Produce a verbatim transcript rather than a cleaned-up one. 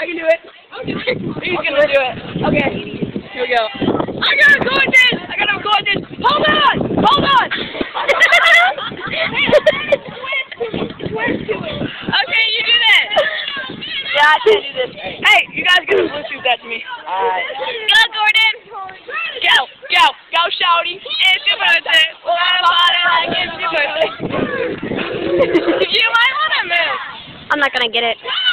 I can do it. He's gonna do it. Okay. Here we go. I gotta go with this. I gotta go with this. Hold on. Hold on. Okay, you do that. Yeah, I can do this. Hey, you guys gonna Bluetooth that to me. Alright. Go, Gordon. Go, go, go, shawty. It's your birthday. Well, I'm on it like it's your birthday. You might wanna move. I'm not gonna get it.